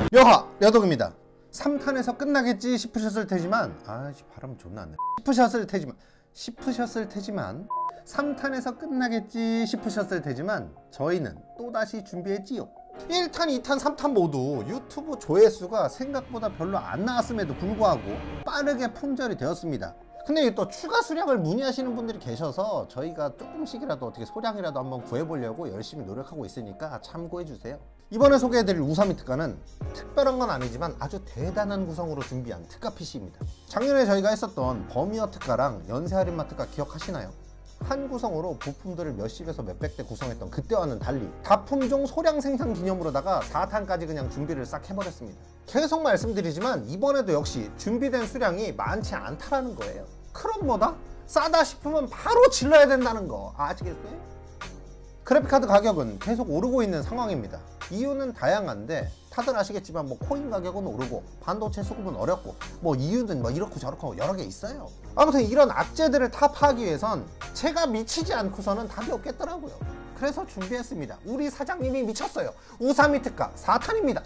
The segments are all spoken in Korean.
여하 려덕입니다. 3탄에서 끝나겠지 싶으셨을 테지만 발음 존나 안 나. 싶으셨을 테지만 3탄에서 끝나겠지 싶으셨을 테지만 저희는 또다시 준비했지요. 1탄, 2탄, 3탄 모두 유튜브 조회수가 생각보다 별로 안 나왔음에도 불구하고 빠르게 품절이 되었습니다. 근데 또 추가 수량을 문의하시는 분들이 계셔서 저희가 조금씩이라도 어떻게 소량이라도 한번 구해보려고 열심히 노력하고 있으니까 참고해주세요. 이번에 소개해드릴 우사미 특가는 특별한 건 아니지만 아주 대단한 구성으로 준비한 특가 PC입니다. 작년에 저희가 했었던 버미어 특가랑 연세 할인마 특가 기억하시나요? 한 구성으로 부품들을 몇십에서 몇백 대 구성했던 그때와는 달리 다품종 소량 생산 기념으로다가 4탄까지 그냥 준비를 싹 해버렸습니다. 계속 말씀드리지만 이번에도 역시 준비된 수량이 많지 않다라는 거예요. 그럼 뭐다? 싸다 싶으면 바로 질러야 된다는 거 아시겠어요? 그래픽카드 가격은 계속 오르고 있는 상황입니다. 이유는 다양한데 다들 아시겠지만 뭐 코인 가격은 오르고 반도체 수급은 어렵고 뭐 이유는 뭐 이렇고 저렇고 여러 개 있어요. 아무튼 이런 악재들을 타파하기 위해선 제가 미치지 않고서는 답이 없겠더라고요. 그래서 준비했습니다. 우리 사장님이 미쳤어요. 우사미 특가 4탄입니다.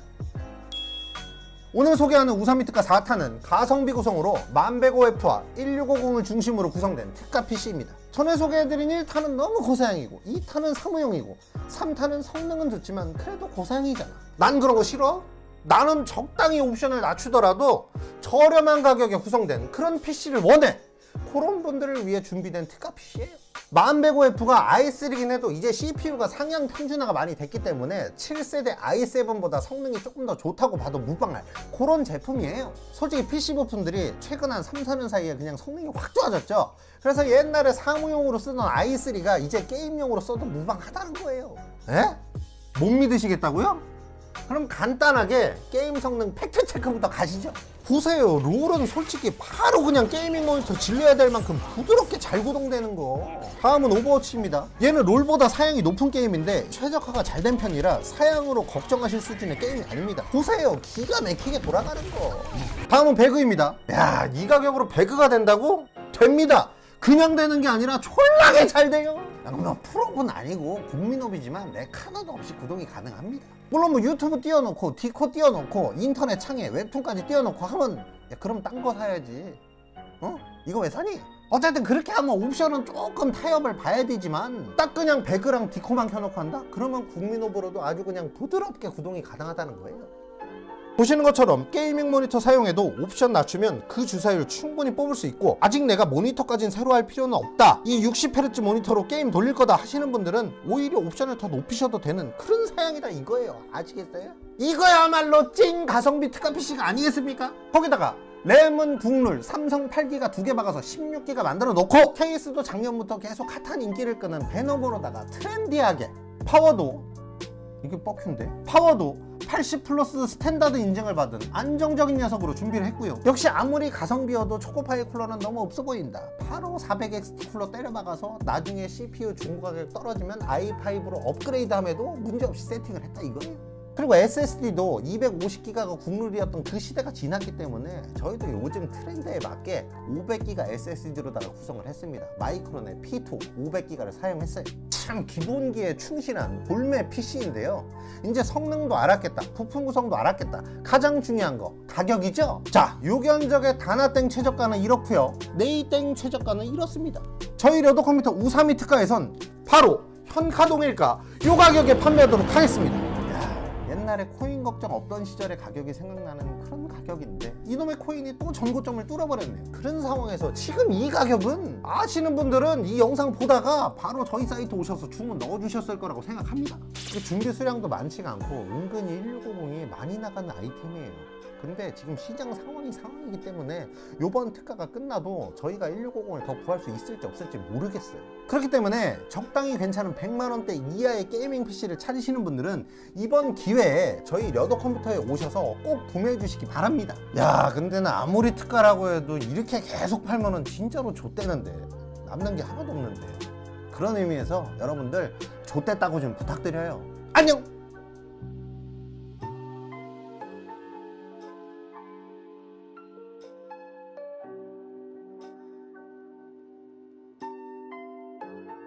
오늘 소개하는 우사미 특가 4탄은 가성비 구성으로 1100OF와 1650을 중심으로 구성된 특가 PC입니다. 전에 소개해드린 1탄은 너무 고사양이고 2탄은 사무용이고 3탄은 성능은 좋지만 그래도 고사양이잖아. 난 그런 거 싫어? 나는 적당히 옵션을 낮추더라도 저렴한 가격에 구성된 그런 PC를 원해. 그런 분들을 위해 준비된 특가 PC예요. 1100OF가 i3긴 해도 이제 CPU가 상향 평준화가 많이 됐기 때문에 7세대 i7보다 성능이 조금 더 좋다고 봐도 무방할 그런 제품이에요. 솔직히 PC 부품들이 최근 한 3, 4년 사이에 그냥 성능이 확 좋아졌죠. 그래서 옛날에 사무용으로 쓰던 i3가 이제 게임용으로 써도 무방하다는 거예요. 에? 못 믿으시겠다고요? 그럼 간단하게 게임 성능 팩트 체크부터 가시죠. 보세요. 롤은 솔직히 바로 그냥 게이밍 모니터 질려야 될 만큼 부드럽게 잘 구동되는 거. 다음은 오버워치입니다. 얘는 롤보다 사양이 높은 게임인데 최적화가 잘 된 편이라 사양으로 걱정하실 수준의 게임이 아닙니다. 보세요. 기가 막히게 돌아가는 거. 다음은 배그입니다. 야, 이 가격으로 배그가 된다고? 됩니다. 그냥 되는 게 아니라 졸라게 잘 돼요. 뭐 프로는 아니고 국민업이지만 렉 하나도 없이 구동이 가능합니다. 물론 뭐 유튜브 띄워놓고 디코 띄워놓고 인터넷 창에 웹툰까지 띄워놓고 하면 야, 그럼 딴 거 사야지. 어? 이거 왜 사니? 어쨌든 그렇게 하면 옵션은 조금 타협을 봐야 되지만 딱 그냥 배그랑 디코만 켜놓고 한다? 그러면 국민업으로도 아주 그냥 부드럽게 구동이 가능하다는 거예요. 보시는 것처럼 게이밍 모니터 사용해도 옵션 낮추면 그 주사율 충분히 뽑을 수 있고 아직 내가 모니터까지는 새로 할 필요는 없다, 이 60Hz 모니터로 게임 돌릴 거다 하시는 분들은 오히려 옵션을 더 높이셔도 되는 그런 사양이다 이거예요. 아시겠어요? 이거야말로 찐 가성비 특가 PC가 아니겠습니까? 거기다가 램은 국룰 삼성 8기가 2개 박아서 16기가 만들어 놓고 케이스도 작년부터 계속 핫한 인기를 끄는 베너버로다가 트렌디하게 파워도 이게 뻑큐인데 파워도 80 플러스 스탠다드 인증을 받은 안정적인 녀석으로 준비를 했고요. 역시 아무리 가성비여도 초코파이 쿨러는 너무 없어 보인다. 바로 400XT 쿨러 때려박아서 나중에 CPU 중고 가격 떨어지면 i5로 업그레이드함에도 문제없이 세팅을 했다 이거예요. 그리고 SSD도 250기가가 국룰이었던 그 시대가 지났기 때문에 저희도 요즘 트렌드에 맞게 500기가 SSD로다가 구성을 했습니다. 마이크론의 P2 500기가를 사용했어요. 참 기본기에 충실한 볼메 PC인데요. 이제 성능도 알았겠다, 부품 구성도 알았겠다. 가장 중요한 거 가격이죠. 자, 요견적의 다나땡 최저가는 이렇고요. 네이땡 최저가는 이렇습니다. 저희 려도 컴퓨터 우사미 특가에선 바로 현가동일가 요 가격에 판매하도록 하겠습니다. 옛날에 코인 걱정 없던 시절의 가격이 생각나는 그런 가격인데 이놈의 코인이 또 전고점을 뚫어버렸네요. 그런 상황에서 지금 이 가격은 아시는 분들은 이 영상 보다가 바로 저희 사이트 오셔서 주문 넣어주셨을 거라고 생각합니다. 준비 수량도 많지가 않고 은근히 1650이 많이 나가는 아이템이에요. 근데 지금 시장 상황이기 때문에 요번 특가가 끝나도 저희가 1650을 더 구할 수 있을지 없을지 모르겠어요. 그렇기 때문에 적당히 괜찮은 100만원대 이하의 게이밍 PC를 찾으시는 분들은 이번 기회에 저희 려도 컴퓨터에 오셔서 꼭 구매해 주시기 바랍니다. 야, 근데 나 아무리 특가라고 해도 이렇게 계속 팔면은 진짜로 좆대는데 남는 게 하나도 없는데. 그런 의미에서 여러분들 좆됐다고 좀 부탁드려요. 안녕!